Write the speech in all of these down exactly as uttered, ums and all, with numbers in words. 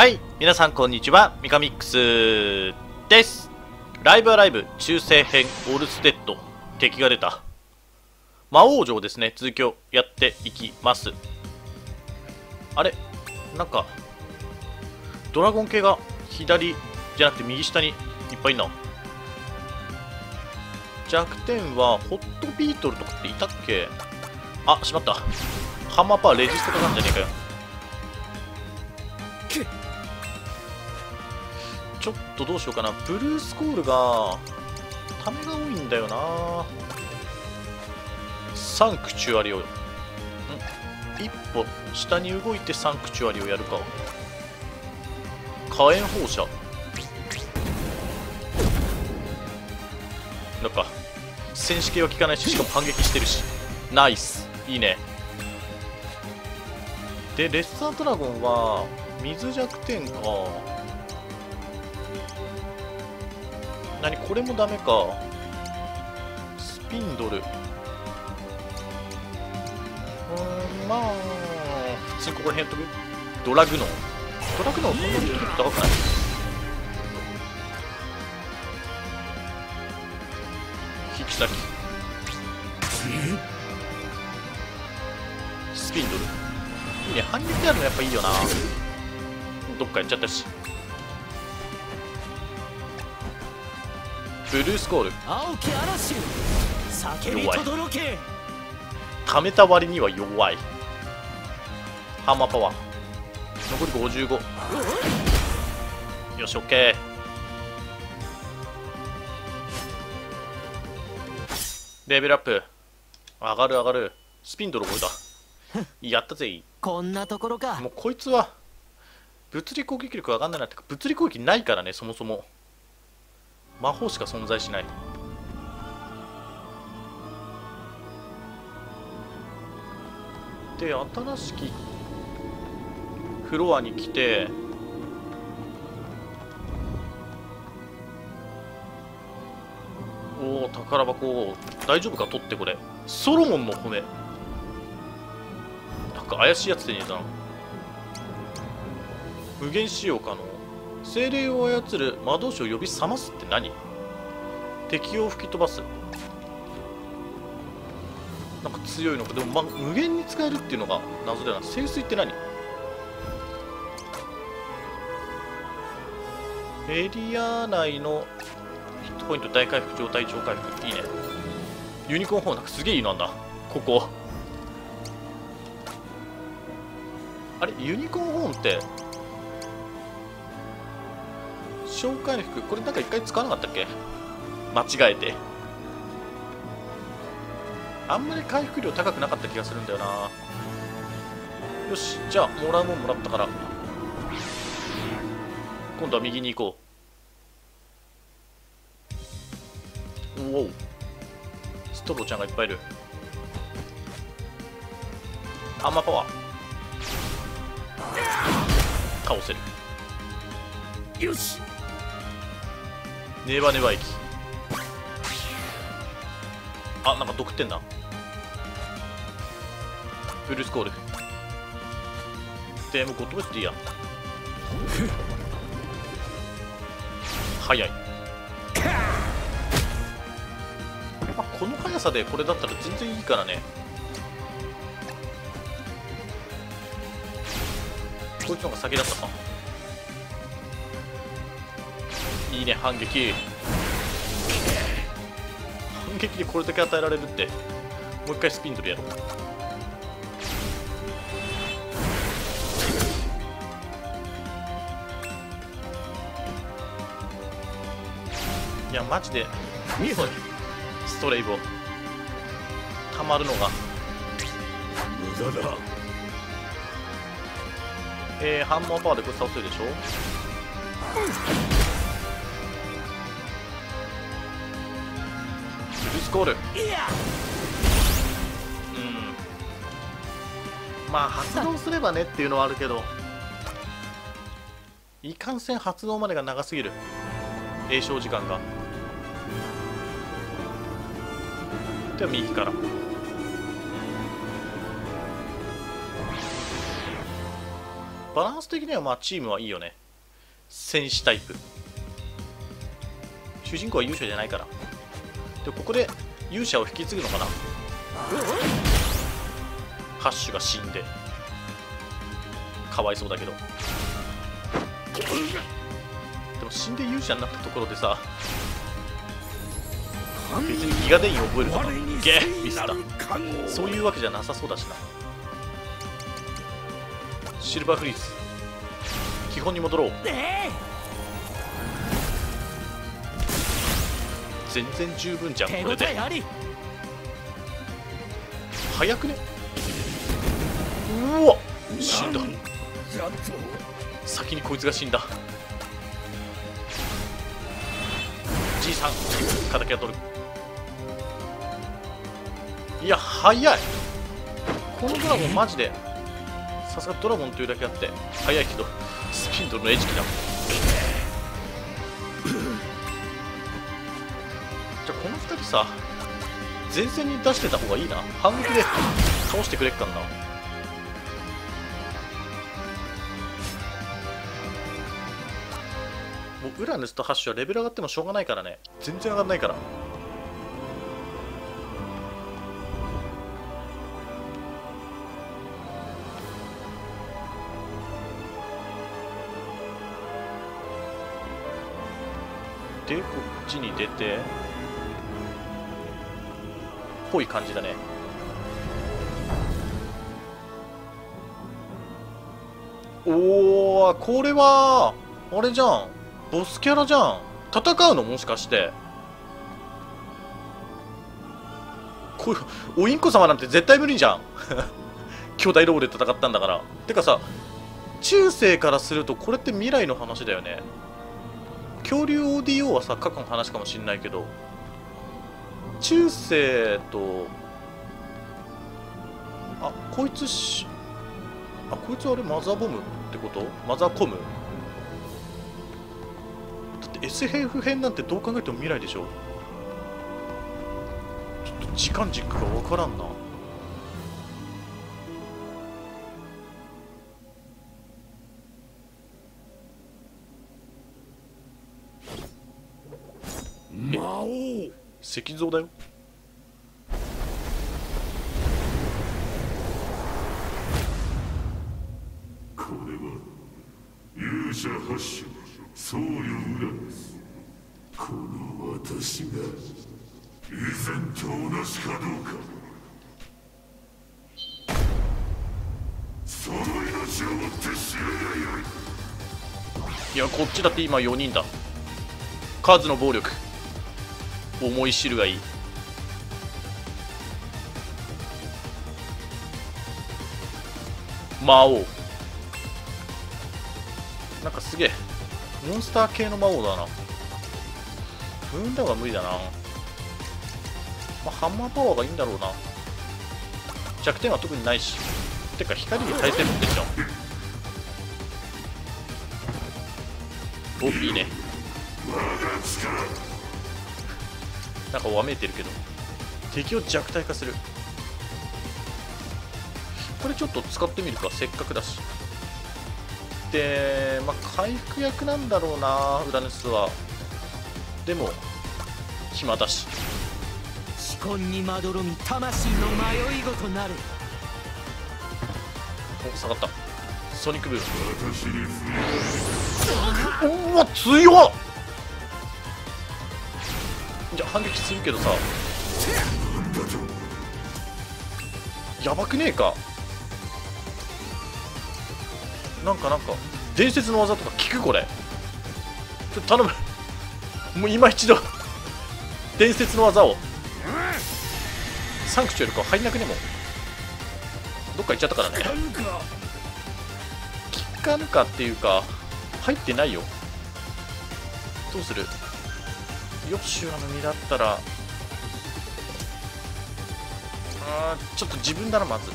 はい、皆さんこんにちは、ミカミックスです。ライブアライブ中世編オルステッド、敵が出た魔王城ですね。続きをやっていきます。あれ、なんかドラゴン系が左じゃなくて右下にいっぱいいんな。弱点はホットビートルとかっていたっけ。あ、しまった。ハンマーパワーレジストかなんじゃねえかよ。ちょっとどうしようかな。ブルースコールがためが多いんだよな。サンクチュアリをん一歩下に動いてサンクチュアリをやるか。火炎放射なんか戦士系は効かないし、しかも反撃してるし、ナイス、いいね。でレッサードラゴンは水弱点か。何これもダメか。スピンドル、うーん、まあ普通にここら辺やっとく。ドラグノンドラグノンそんなに結構高くない。引き先スピンドルいいね。反撃あるのやっぱいいよな。どっかやっちゃったし。ブルースコール弱い。溜めた割には弱い。ハンマーパワー残りごじゅうご。よし OK。 レベルアップ上がる上がる。スピンドル覚えたやったぜ。 こんなところか。 もうこいつは物理攻撃力上がんないなってか、物理攻撃ないからね。そもそも魔法しか存在しない。で新しきフロアに来て、おお宝箱大丈夫か。取ってこれソロモンの骨なんか怪しいやつでねえだな。無限使用可能。精霊を操る魔導士を呼び覚ますって何。敵を吹き飛ばす。なんか強いのか。でも、ま、無限に使えるっていうのが謎だよな。聖水って何。エリア内のヒットポイント大回復、状態超回復、いいね。ユニコーンホーンなんかすげえいいのなんだここ。あれユニコーンホーンって小回復、これなんか一回使わなかったっけ。間違えて。あんまり回復量高くなかった気がするんだよな。よし、じゃあもらうもんもらったから今度は右に行こう。おおストローちゃんがいっぱいいる。ハンマーパワー倒せる。 よし。 ネバネバ駅。あ、なんか毒ってんな。ブルースコールでもゴッドボイスでいいや早い。まあ、この速さでこれだったら全然いいからね。こいつの方が先だったか。いいね反撃。反撃でこれだけ与えられるって。もう一回スピンドルやろう。いやマジで遅い。ストレイボたまるのが無駄だ。 えー、ハンマーパワーでこれ倒せるでしょ。ブルースコール、うん、まあ発動すればねっていうのはあるけど、いかんせん発動までが長すぎる。詠唱時間が。では右からバランス的にはまあチームはいいよね。戦士タイプ。主人公は勇者じゃないから。でここで勇者を引き継ぐのかな。ハッシュが死んでかわいそうだけど、でも死んで勇者になったところでさ、別にギガデインを覚えるとかゲーミスったそういうわけじゃなさそうだしな。シルバーフリーズ基本に戻ろう。全然十分じゃんこれで。早くね。うわ死んだ。先にこいつが死んだ。じいさん敵を取る。いや早い。このドラゴンマジでさすがドラゴンというだけあって早いけどスピンドルの餌食だ。じゃあこのふたりさ前線に出してた方がいいな。反撃で倒してくれっかんな。もうウラヌスとハッシュはレベル上がってもしょうがないからね。全然上がんないから。でこっちに出てぽい感じだね。おおこれはあれじゃん、ボスキャラじゃん。戦うのもしかしてこういうおインコ様なんて絶対無理じゃん兄弟ロボで戦ったんだから。てかさ中世からするとこれって未来の話だよね。恐竜 オーディーオー はさ過去の話かもしんないけど、中世とあこいつしあこいつあれマザーボムってこと？マザーコムだって エスエフ 編なんてどう考えても未来でしょ。ちょっと時間軸が分からんな。 魔王石像だよ。 これは勇者ハッシュ僧侶ウラヌス。この私が以前と同じかどうかその命をもって知るがよい。 いやこっちだって今よにんだ。数の暴力思い知るがいい。魔王なんかすげえモンスター系の魔王だな。踏んだ方が無理だな。まあ、ハンマーパワーがいいんだろうな。弱点は特にないし。てか光に耐性持ってんじゃん。おいいね。なんかわめいてるけど敵を弱体化する。これちょっと使ってみるかせっかくだし。でまあ回復役なんだろうなウラヌスは。でも暇だし思考にまどろみ魂の迷い子となる。 お下がった。ソニックブーム。うわ強っ。じゃあ反撃するけどさやばくねえか。なんかなんか伝説の技とか効くこれ。ちょっと頼むもう今一度伝説の技を。サンクチュエルか入んなくねもどっか行っちゃったからね。効かぬかっていうか入ってないよ。どうする。ヨシュアの実だったらあーちょっと自分だなまず。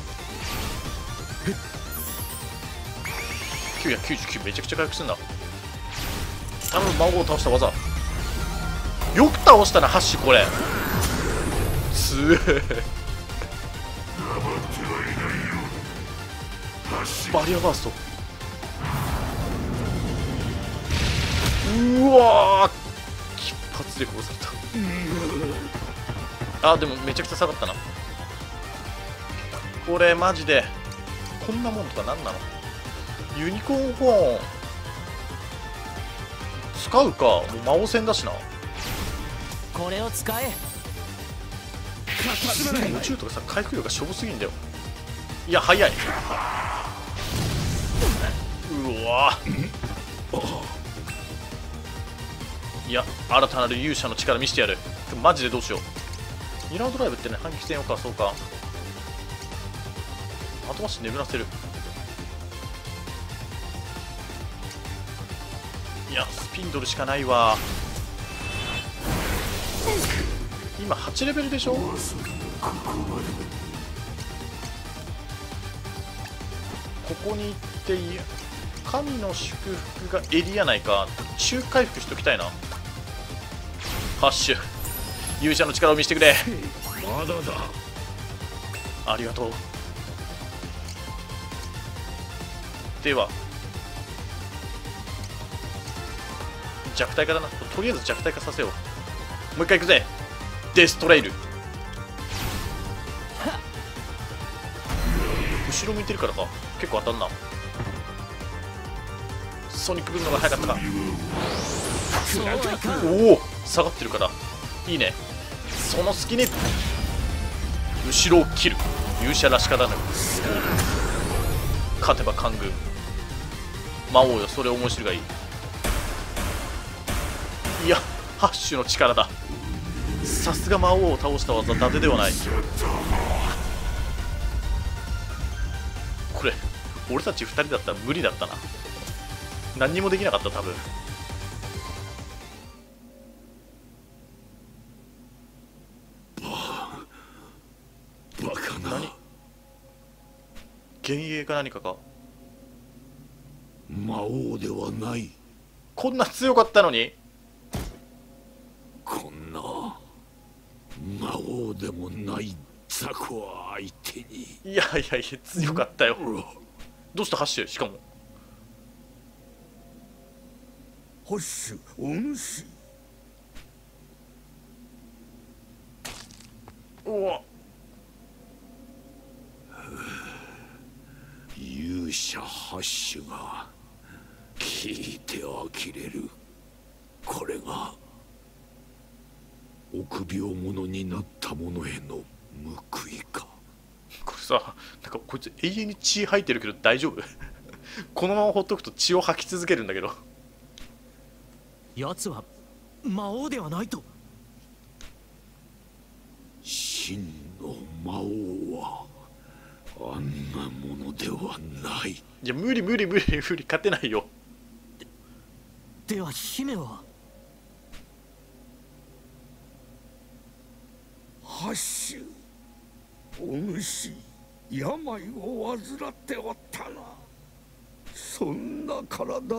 きゅうひゃくきゅうじゅうきゅうめちゃくちゃ回復するんだ。頼む魔王を倒した技。よく倒したなハッシュこれ。つえバリアバーストうわー、一発で殺された。あ、でもめちゃくちゃ下がったな。これマジでこんなもんとかなんなの。ユニコーンホーン使うか。もう魔王戦だしな。 これを使え。 宇宙とかさ、回復量がしょぼすぎんだよ。いや早い。うわいや、新たなる勇者の力見せてやる。マジでどうしよう。ミラードライブってね、反撃戦をか。そうか、後回し眠らせる。いや、スピンドルしかないわ。今はちレベルでしょ。ここに行っていや、神の祝福がエリア内か。中回復しときたいな。ハッシュ、勇者の力を見せてくれ。 まだだ。 ありがとう。では弱体化だな。とりあえず弱体化させよう。もう一回いくぜ。デストレイル。後ろ向いてるからか。結構当たんな。ソニックブルーのが早かったか。おお、下がってるからいいね。その隙に後ろを切る。勇者らしからぬ。勝てば官軍。魔王よ、それ面白いがいい。いや、ハッシュの力だ。さすが魔王を倒した技、伊達ではない。これ俺たちふたりだったら無理だったな。何にもできなかった多分。 バカな。 何、幻影か何かか。 魔王ではない。 こんな強かったのに。 こんな魔王でもない雑魚相手に。 いやいやいや、強かったよ。どうしたハッシュ。しかもハッシュお主。 うわ、 勇者ハッシュが聞いて呆れる。これが臆病者になった者への報いか。 これさ、なんかこいつ永遠に血吐いてるけど大丈夫このままほっとくと血を吐き続けるんだけど。 奴は魔王ではないと。 真の魔王はあんなものではない。 いや、無理無理無理無理、勝てないよ。 では姫は。 ハッシュお主、病を患っておったな。そんな体で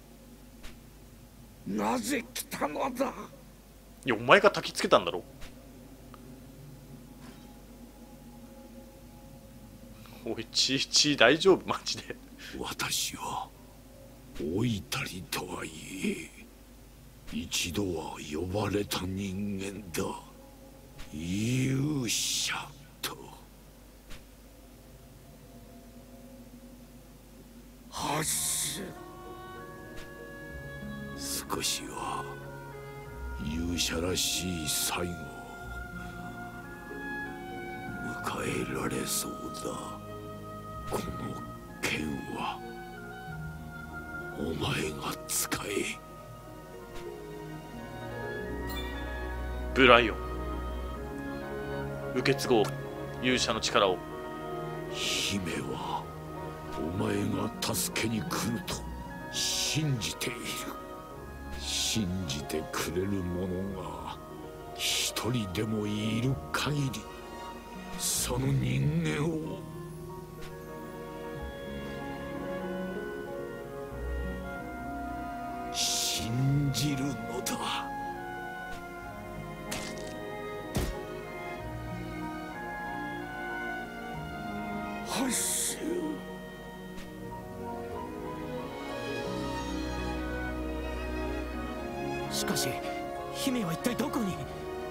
なぜ来たのだ。 いや、お前が焚きつけたんだろ。おい、血血大丈夫マジで。 私は老いたりとはいえ一度は呼ばれた人間だ。勇者と。ハッシュ、少しは勇者らしい最後を迎えられそうだ。この剣はお前が使え。 ブライオン、受け継ごう勇者の力を。 姫はお前が助けに来ると信じている。信じてくれる者が一人でもいる限り、その人間を信じるのだ。ハッシュ、 しかし姫は一体どこに。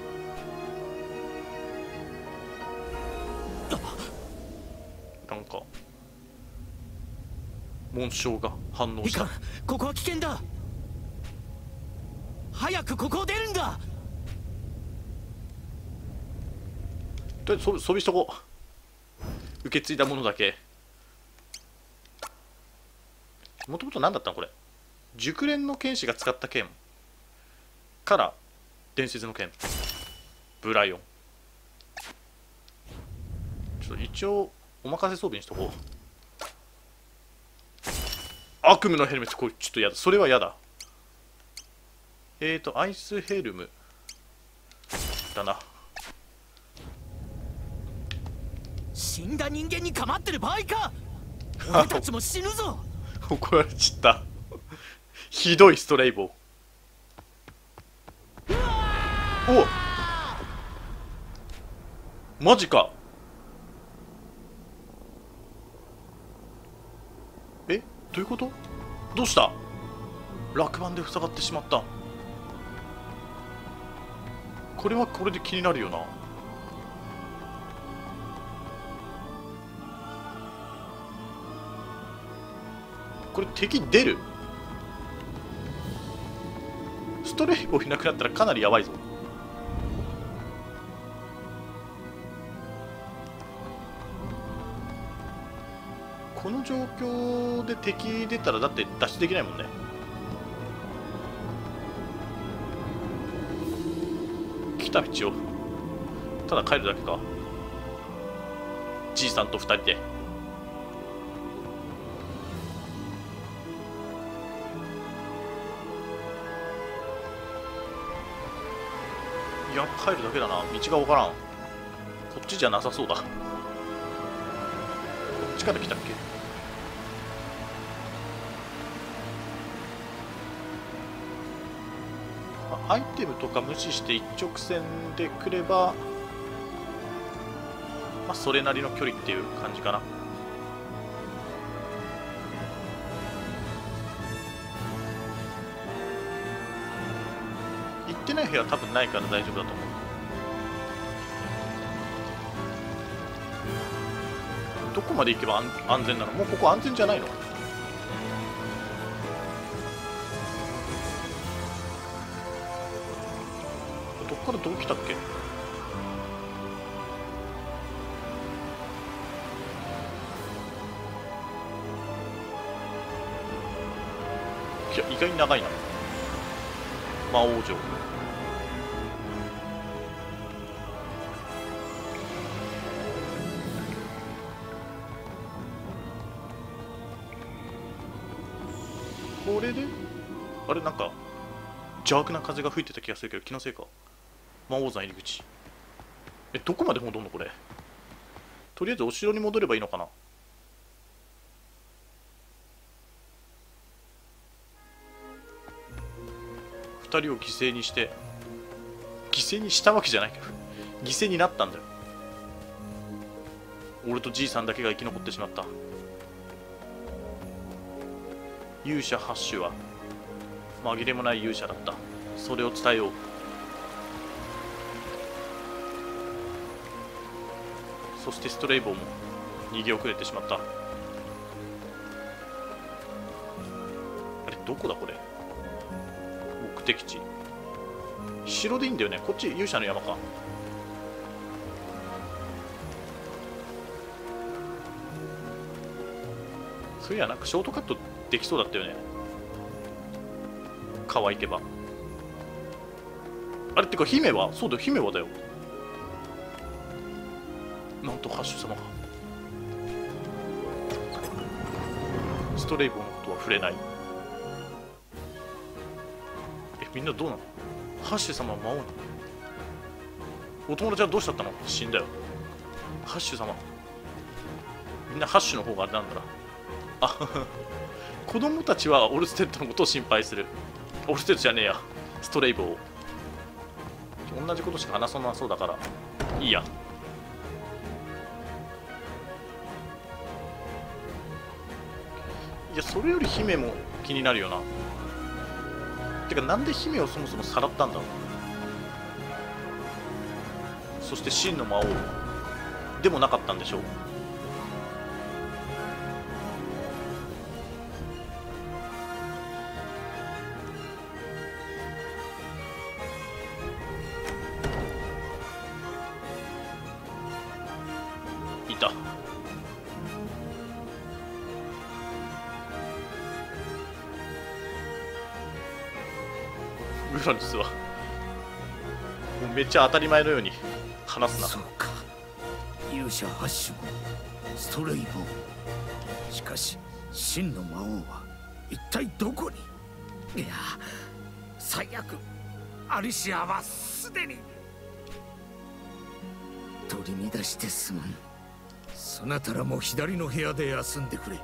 なんか紋章が反応した。 いかん、ここは危険だ。早くここを出るんだ。 とりあえず装備しとこう。受け継いだものだけ。もともと何だったのこれ。熟練の剣士が使った剣から伝説の剣ブライオン。ちょっと一応お任せ装備にしとこう。悪夢のヘルメット、これちょっとやだ。それはやだ。えーとアイスヘルムだな。 死んだ人間に構ってる場合か。俺たちも死ぬぞ。 怒られちった。ひどいストレイボー。おっマジか。えどういうこと。どうした。落盤で塞がってしまった。これはこれで気になるよな。これ敵出る。ストレイボーいなくなったらかなりやばいぞ。この状況で敵出たらだって脱出できないもんね。来た道をただ帰るだけか。じいさんと二人で。いや帰るだけだな。道が分からん。こっちじゃなさそうだ。こっちから来たっけ。アイテムとか無視して一直線で来れば、まあ、それなりの距離っていう感じかな。行ってない部屋は多分ないから大丈夫だと思う。どこまで行けば安安全なの。もうここ安全じゃないの。どっからどう来たっけ。いや意外に長いな。魔王城。これであれなんか邪悪な風が吹いてた気がするけど気のせいか。魔王山入り口。えどこまで戻るのこれ。とりあえずお城に戻ればいいのかな。二人を犠牲にして犠牲にしたわけじゃないけど犠牲になったんだよ。俺とじいさんだけが生き残ってしまった。勇者ハッシュは紛れもない勇者だった。それを伝えよう。そしてストレイボーも逃げ遅れてしまった。あれどこだこれ。目的地城でいいんだよね。こっち勇者の山か。そういやなんかショートカットできそうだったよね。川行けば。あれってか姫はそうだよ。姫はだよ。なんとハッシュ様がストレイボーのことは触れない。えみんなどうなの。ハッシュ様は魔王に。お友達はどうしちゃったの。死んだよ。ハッシュ様。みんなハッシュの方があれなんだな。あ子供たちはオルステッドのことを心配する。オルステッドじゃねえや。ストレイボー。同じことしか話さなそうだからいいや。いやそれより姫も気になるよな。 てかなんで姫をそもそもさらったんだ。そして真の魔王でもなかったんでしょう。いた。ウラヌスはもうめっちゃ当たり前のように話すな。 そうか、勇者ハッシュもストレイボー。しかし真の魔王は一体どこに。いや、最悪アリシアはすでに。取り乱してすまん。そなたらも左の部屋で休んでくれ。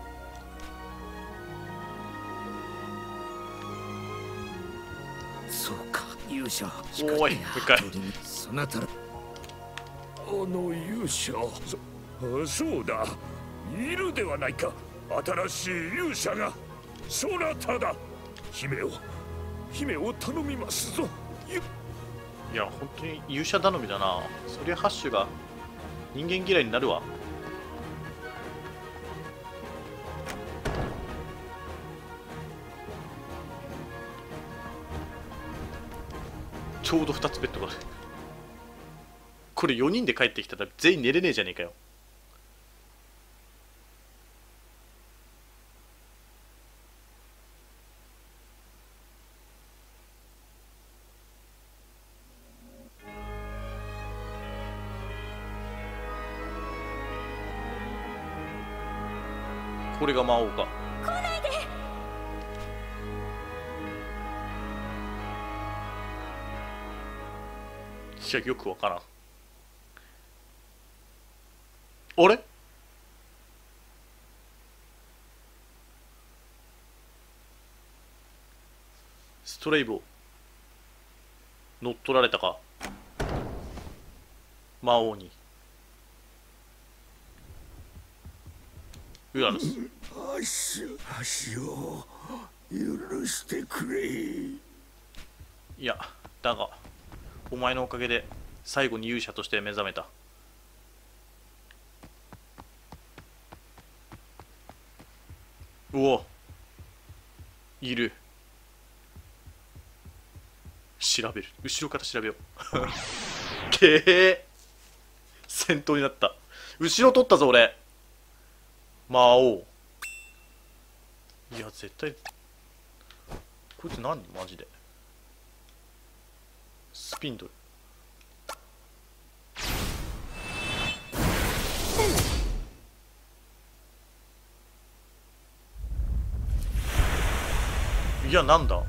そうか、勇者。 おい、もう一回。 そなたら、あの勇者、そ、そうだ、いるではないか、新しい勇者が。そなただ。姫を、姫を頼みますぞ。 いや、本当に勇者頼みだな。そりゃハッシュが人間嫌いになるわ。ちょうどふたつベッドがある。これよにんで帰ってきたら全員寝れねえじゃねえかよ。これが魔王か。 来ないで。 いや、よくわからん。あれ？ストレイボー乗っ取られたか、魔王に。ウラヌス。 ハッシュ、ハッシュを許してくれ。 いや、だがお前のおかげで最後に勇者として目覚めた。うお、いる。調べる。後ろから調べよう。けえ、戦闘になった。後ろ取ったぞ俺。魔王。いや絶対こいつ何マジで。スピンドル。いやなんだ。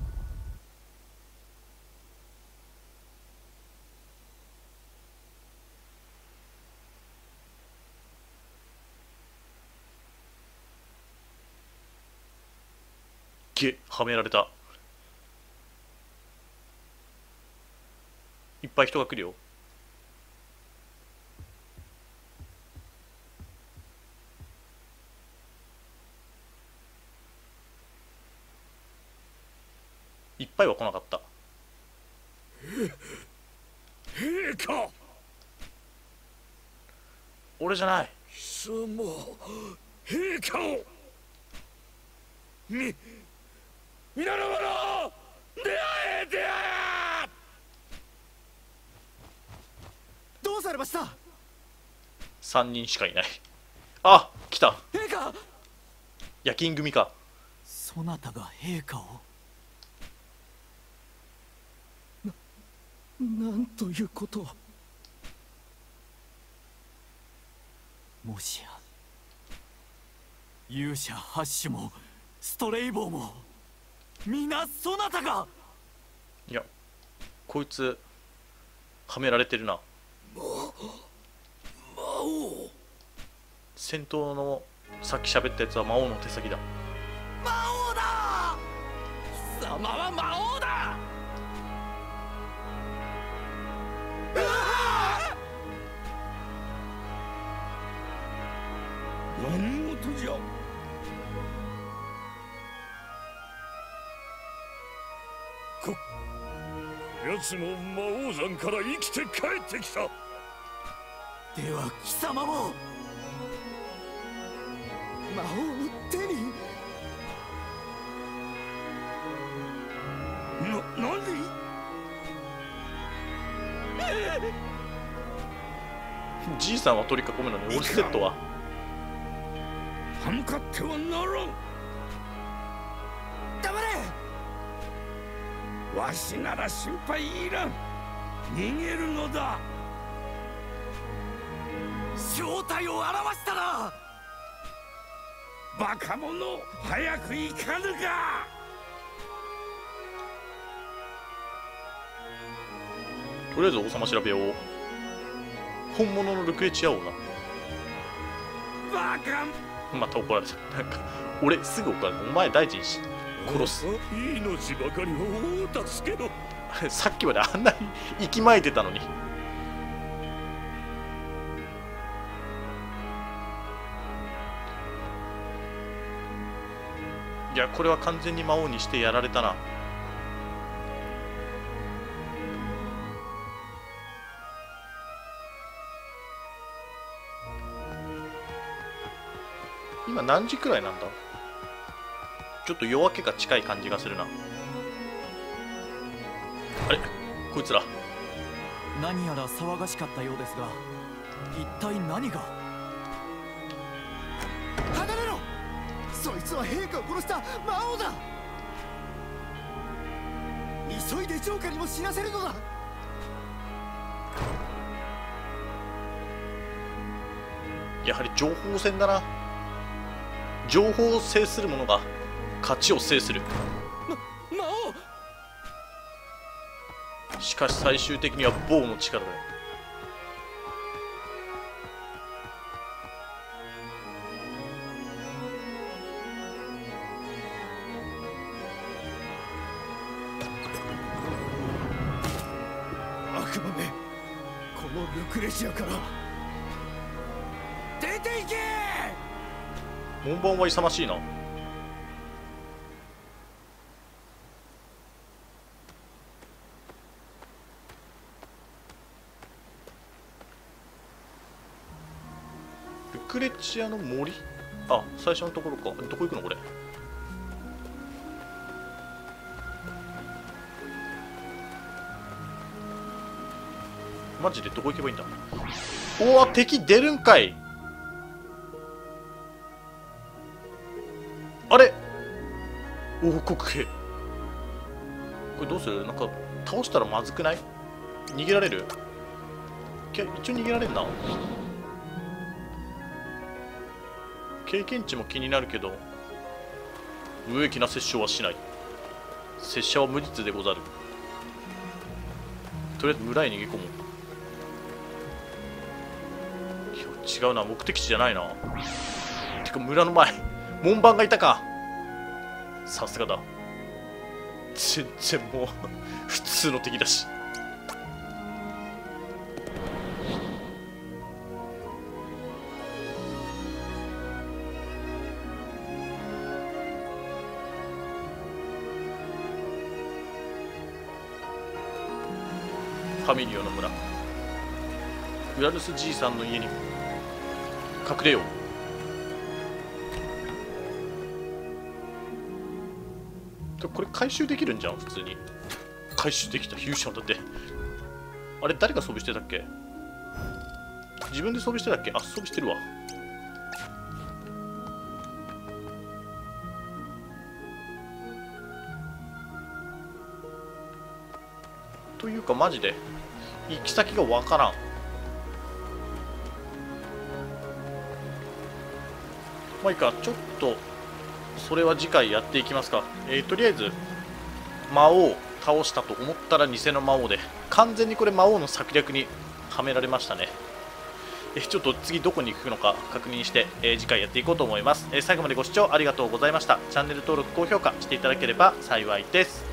げはめられた。いっぱい人が来るよ。いっぱいは来なかった。 陛下、 俺じゃない。 貴様、陛下を。み皆の者、出会え出会え。 どうされました？ さんにんしかいない。あ、来た。 陛下。 夜勤組か。 そなたが陛下を。な、なんということを。もしや勇者ハッシュもストレイボーも皆そなたが。 いやこいつはめられてるな。 魔王。 戦闘のさっき喋ったやつは魔王の手先だ。 魔王だ。貴様は魔王だ。 何事じゃ。 こ奴も魔王山から生きて帰ってきた。 では貴様も魔王の手に。 な、なんでじいさんは取り囲むのにオルステッドは歯向かってはならん。 黙れ。 わしなら心配いらん。逃げるのだ。 正体を表したな。 バカ者、早く行かぬか。 とりあえず王様調べよう。本物のルクレチア王な。 バカ。 また怒られた。なんか俺すぐ怒られた。お前大事にし殺す。 命ばかりを助けろ。 さっきまであんなに息巻いてたのに。いやこれは完全に魔王にしてやられたな。今何時くらいなんだ。ちょっと夜明けが近い感じがするな。あれこいつら何やら騒がしかったようですが、一体何が。離れろ。そいつは陛下を殺した魔王だ。急いで城下にも死なせるのだ。 やはり情報戦だな。情報を制する者が勝ちを制する。 ま、魔王。しかし最終的には棒の力だよ。 悪魔め、このルクレシアから出ていけ。 門番は勇ましいな。ルクレチアの森。あ、最初のところか。どこ行くのこれ。マジでどこ行けばいいんだ。おお、敵出るんかい。あれ王国兵。これどうする。なんか倒したらまずくない。逃げられる。一応逃げられんな。経験値も気になるけど無益な殺傷はしない。拙者は無実でござる。とりあえず村へ逃げ込もう。いや違うな、目的地じゃないな。てか村の前門番がいたか。さすがだ。全然もう普通の敵だし。ファミリオの村。ウラルスじいさんの家に隠れよう。これ回収できるんじゃん。普通に回収できた。フュージョンだって。あれ誰が装備してたっけ。自分で装備してたっけ。あ、装備してるわ。というかマジで行き先がわからん。まあいいか、ちょっとそれは次回やっていきますか。えー、とりあえず魔王を倒したと思ったら偽の魔王で、完全にこれ魔王の策略にはめられましたね。えー、ちょっと次どこに行くのか確認して、えー、次回やっていこうと思います。えー、最後までご視聴ありがとうございました。チャンネル登録高評価していただければ幸いです。